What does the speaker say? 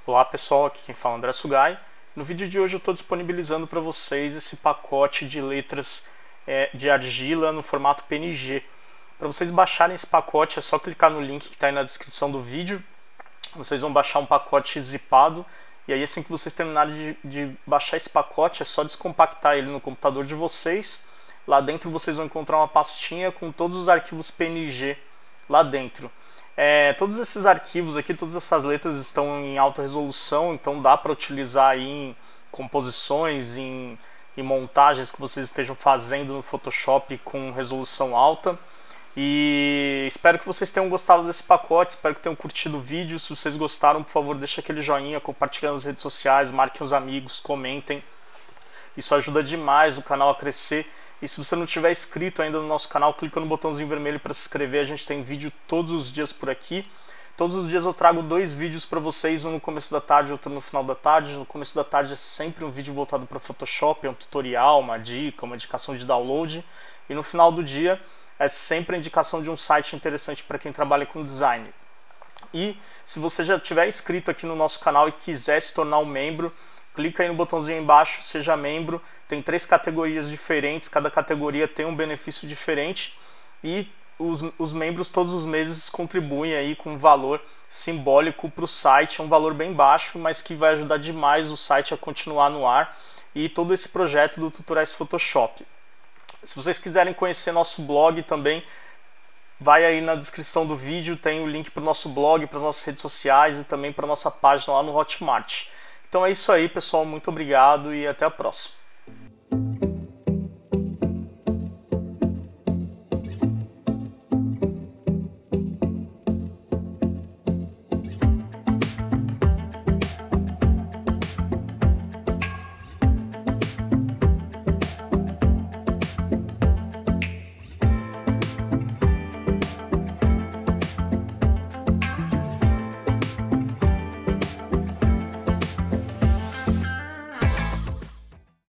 Olá pessoal, aqui quem fala é André Sugai. No vídeo de hoje eu estou disponibilizando para vocês esse pacote de letras de argila no formato PNG. Para vocês baixarem esse pacote é só clicar no link que está aí na descrição do vídeo. Vocês vão baixar um pacote zipado e aí assim que vocês terminarem de baixar esse pacote é só descompactar ele no computador de vocês. Lá dentro vocês vão encontrar uma pastinha com todos os arquivos PNG lá dentro. Todos esses arquivos aqui, todas essas letras estão em alta resolução, então dá para utilizar aí em composições, em montagens que vocês estejam fazendo no Photoshop com resolução alta. E espero que vocês tenham gostado desse pacote, espero que tenham curtido o vídeo. Se vocês gostaram, por favor, deixa aquele joinha, compartilha nas redes sociais, marquem os amigos, comentem. Isso ajuda demais o canal a crescer. E se você não tiver inscrito ainda no nosso canal, clica no botãozinho vermelho para se inscrever. A gente tem vídeo todos os dias por aqui. Todos os dias eu trago 2 vídeos para vocês, um no começo da tarde e outro no final da tarde. No começo da tarde é sempre um vídeo voltado para Photoshop, um tutorial, uma dica, uma indicação de download. E no final do dia é sempre a indicação de um site interessante para quem trabalha com design. E se você já tiver inscrito aqui no nosso canal e quiser se tornar um membro, clica aí no botãozinho embaixo, seja membro. Tem 3 categorias diferentes, cada categoria tem um benefício diferente e os membros todos os meses contribuem aí com um valor simbólico para o site, é um valor bem baixo, mas que vai ajudar demais o site a continuar no ar e todo esse projeto do Tutoriais Photoshop. Se vocês quiserem conhecer nosso blog também, vai aí na descrição do vídeo, tem o link para o nosso blog, para as nossas redes sociais e também para a nossa página lá no Hotmart. Então é isso aí, pessoal, muito obrigado e até a próxima.